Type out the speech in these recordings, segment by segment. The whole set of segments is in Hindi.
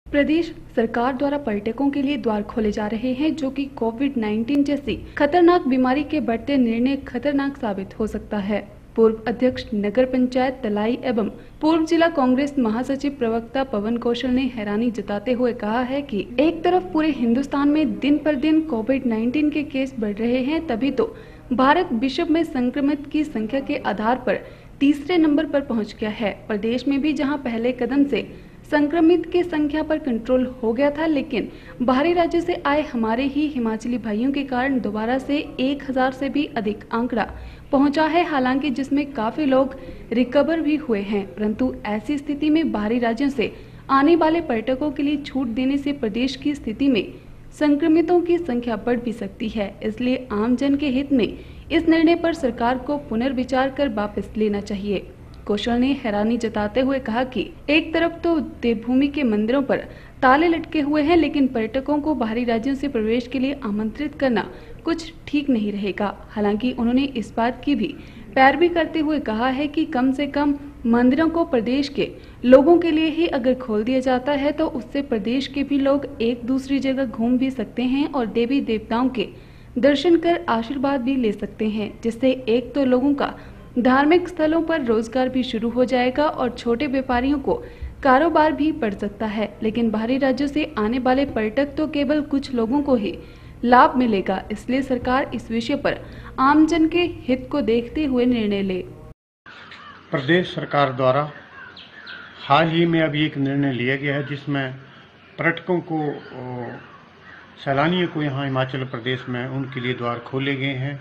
प्रदेश सरकार द्वारा पर्यटकों के लिए द्वार खोले जा रहे हैं, जो कि कोविड-19 जैसी खतरनाक बीमारी के बढ़ते निर्णय खतरनाक साबित हो सकता है। पूर्व अध्यक्ष नगर पंचायत तलाई एवं पूर्व जिला कांग्रेस महासचिव प्रवक्ता पवन कौशल ने हैरानी जताते हुए कहा है कि एक तरफ पूरे हिंदुस्तान में दिन पर दिन कोविड-19 के केस बढ़ रहे हैं, तभी तो भारत विश्व में संक्रमित की संख्या के आधार पर तीसरे नंबर पर पहुंच गया है। प्रदेश में भी जहां पहले कदम से संक्रमित की संख्या पर कंट्रोल हो गया था, लेकिन बाहरी राज्यों से आए हमारे ही हिमाचली भाइयों के कारण दोबारा से 1000 से भी अधिक आंकड़ा पहुंचा है। हालांकि जिसमें काफी लोग रिकवर भी हुए हैं, परंतु ऐसी स्थिति में बाहरी राज्यों से आने वाले पर्यटकों के लिए छूट देने से प्रदेश की स्थिति में संक्रमितों की संख्या बढ़ भी सकती है। इसलिए आम जन के हित में इस निर्णय पर सरकार को पुनर्विचार कर वापस लेना चाहिए। कौशल ने हैरानी जताते हुए कहा कि एक तरफ तो देवभूमि के मंदिरों पर ताले लटके हुए हैं, लेकिन पर्यटकों को बाहरी राज्यों से प्रवेश के लिए आमंत्रित करना कुछ ठीक नहीं रहेगा। हालांकि उन्होंने इस बात की भी पैरवी करते हुए कहा है कि कम से कम मंदिरों को प्रदेश के लोगों के लिए ही अगर खोल दिया जाता है तो उससे प्रदेश के भी लोग एक दूसरी जगह घूम भी सकते हैं और देवी देवताओं के दर्शन कर आशीर्वाद भी ले सकते हैं, जिससे एक तो लोगों का धार्मिक स्थलों पर रोजगार भी शुरू हो जाएगा और छोटे व्यापारियों को कारोबार भी बढ़ सकता है। लेकिन बाहरी राज्यों से आने वाले पर्यटक तो केवल कुछ लोगों को ही लाभ मिलेगा। इसलिए सरकार इस विषय पर आमजन के हित को देखते हुए निर्णय ले। प्रदेश सरकार द्वारा हाल ही में अभी एक निर्णय लिया गया है, जिसमें पर्यटकों को, सैलानियों को यहाँ हिमाचल प्रदेश में उनके लिए द्वार खोले गए हैं।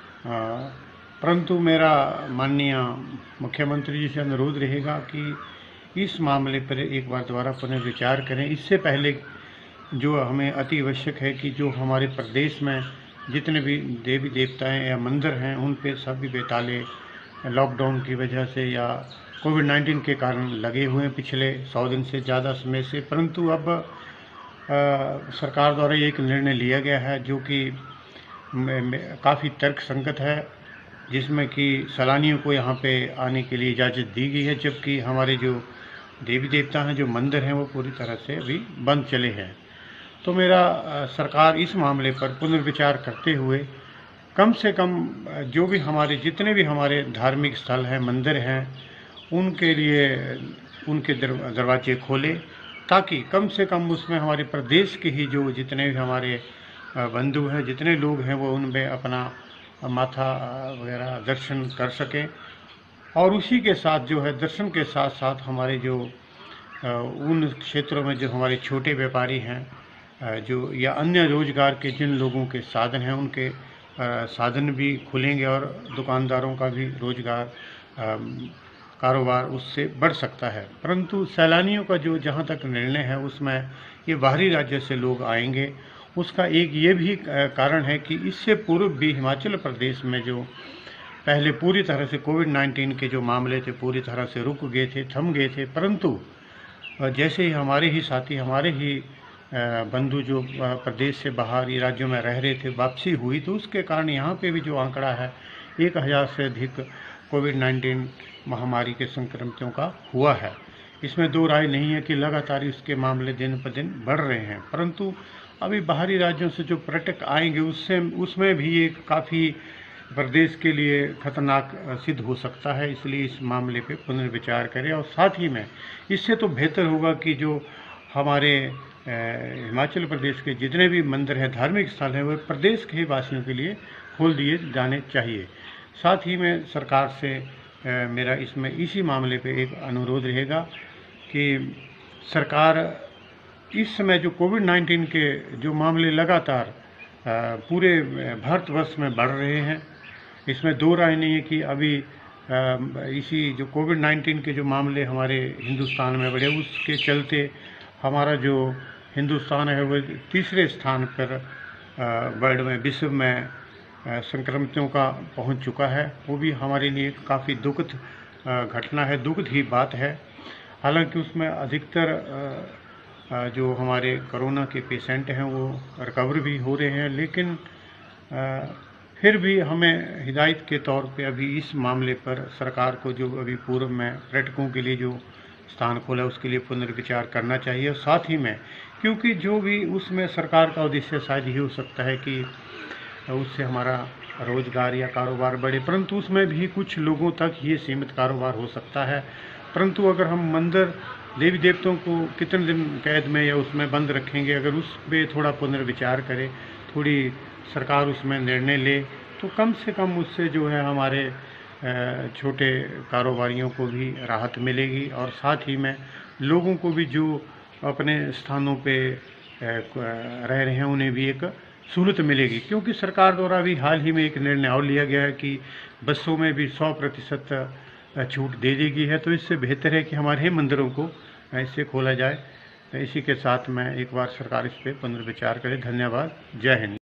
परंतु मेरा माननीय मुख्यमंत्री जी से अनुरोध रहेगा कि इस मामले पर एक बार दोबारा पुनर्विचार करें। इससे पहले जो हमें अति आवश्यक है कि जो हमारे प्रदेश में जितने भी देवी देवताएं या मंदिर हैं, उन पे सभी बेताले लॉकडाउन की वजह से या कोविड-19 के कारण लगे हुए हैं पिछले 100 दिन से ज़्यादा समय से। परंतु अब सरकार द्वारा एक निर्णय लिया गया है जो कि काफ़ी तर्कसंगत है, जिसमें कि सैलानियों को यहाँ पे आने के लिए इजाज़त दी गई है, जबकि हमारे जो देवी देवता हैं, जो मंदिर हैं, वो पूरी तरह से अभी बंद चले हैं। तो मेरा सरकार इस मामले पर पुनर्विचार करते हुए कम से कम जो भी हमारे जितने भी हमारे धार्मिक स्थल हैं, मंदिर हैं, उनके लिए उनके दरवाजे खोले, ताकि कम से कम उसमें हमारे प्रदेश के ही जो जितने भी हमारे बंधु हैं, जितने लोग हैं, वो उनमें अपना माथा वगैरह दर्शन कर सकें। और उसी के साथ जो है दर्शन के साथ साथ हमारे जो उन क्षेत्रों में जो हमारे छोटे व्यापारी हैं, जो या अन्य रोजगार के जिन लोगों के साधन हैं, उनके साधन भी खुलेंगे और दुकानदारों का भी रोजगार कारोबार उससे बढ़ सकता है। परंतु सैलानियों का जो जहाँ तक निर्णय है, उसमें ये बाहरी राज्य से लोग आएंगे, उसका एक ये भी कारण है कि इससे पूर्व भी हिमाचल प्रदेश में जो पहले पूरी तरह से कोविड-19 के जो मामले थे पूरी तरह से रुक गए थे, थम गए थे। परंतु जैसे ही हमारे ही साथी, हमारे ही बंधु जो प्रदेश से बाहर ये राज्यों में रह रहे थे, वापसी हुई, तो उसके कारण यहाँ पे भी जो आंकड़ा है 1000 से अधिक कोविड-19 महामारी के संक्रमितों का हुआ है। इसमें दो राय नहीं है कि लगातार इसके मामले दिन पर दिन बढ़ रहे हैं। परंतु अभी बाहरी राज्यों से जो पर्यटक आएंगे, उसमें भी ये काफ़ी प्रदेश के लिए खतरनाक सिद्ध हो सकता है। इसलिए इस मामले पे पुनर्विचार करें और साथ ही में इससे तो बेहतर होगा कि जो हमारे हिमाचल प्रदेश के जितने भी मंदिर हैं, धार्मिक स्थल हैं, वो प्रदेश के ही वासियों के लिए खोल दिए जाने चाहिए। साथ ही में सरकार से मेरा इसमें इसी मामले पे एक अनुरोध रहेगा कि सरकार इस समय जो कोविड-19 के जो मामले लगातार पूरे भारतवर्ष में बढ़ रहे हैं, इसमें दो राय नहीं है कि अभी इसी जो कोविड-19 के जो मामले हमारे हिंदुस्तान में बढ़े, उसके चलते हमारा जो हिंदुस्तान है वो तीसरे स्थान पर वर्ल्ड में, विश्व में संक्रमितों का पहुंच चुका है। वो भी हमारे लिए काफ़ी दुखद घटना है, दुखद ही बात है। हालांकि उसमें अधिकतर जो हमारे कोरोना के पेशेंट हैं वो रिकवर भी हो रहे हैं, लेकिन फिर भी हमें हिदायत के तौर पे अभी इस मामले पर सरकार को जो अभी पूर्व में पर्यटकों के लिए जो स्थान खोला उसके लिए पुनर्विचार करना चाहिए। और साथ ही में क्योंकि जो भी उसमें सरकार का उद्देश्य शायद ये हो सकता है कि उससे हमारा रोजगार या कारोबार बढ़े, परंतु उसमें भी कुछ लोगों तक ये सीमित कारोबार हो सकता है। परंतु अगर हम मंदिर देवी देवताओं को कितने दिन कैद में या उसमें बंद रखेंगे, अगर उस पर थोड़ा पुनर्विचार करें, थोड़ी सरकार उसमें निर्णय ले, तो कम से कम उससे जो है हमारे छोटे कारोबारियों को भी राहत मिलेगी और साथ ही में लोगों को भी जो अपने स्थानों पे रह रहे हैं उन्हें भी एक सहूलत मिलेगी। क्योंकि सरकार द्वारा भी हाल ही में एक निर्णय और लिया गया है कि बसों में भी 100% छूट दे दी गई है। तो इससे बेहतर है कि हमारे मंदिरों को इससे खोला जाए। इसी के साथ मैं एक बार सरकार इस पर पुनर्विचार करे। धन्यवाद। जय हिंद।